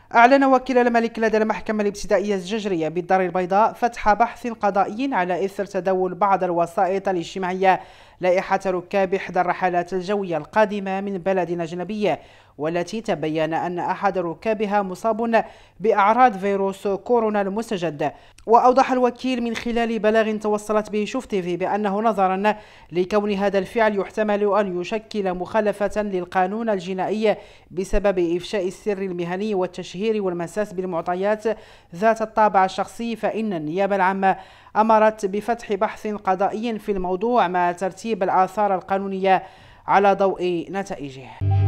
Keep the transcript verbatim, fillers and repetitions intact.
أعلن وكيل الملك لدى المحكمة الابتدائية الجزرية بالدار البيضاء فتح بحث قضائي على إثر تداول بعض الوسائط الاجتماعية لائحة ركاب إحدى الرحلات الجوية القادمة من بلد أجنبي، والتي تبين أن أحد ركابها مصاب بأعراض فيروس كورونا المستجد. وأوضح الوكيل من خلال بلاغ توصلت به شوف تيفي بأنه نظرا لكون هذا الفعل يحتمل أن يشكل مخالفة للقانون الجنائي بسبب إفشاء السر المهني والتشهير والمساس بالمعطيات ذات الطابع الشخصي، فإن النيابة العامة أمرت بفتح بحث قضائي في الموضوع مع ترتيب الآثار القانونية على ضوء نتائجه.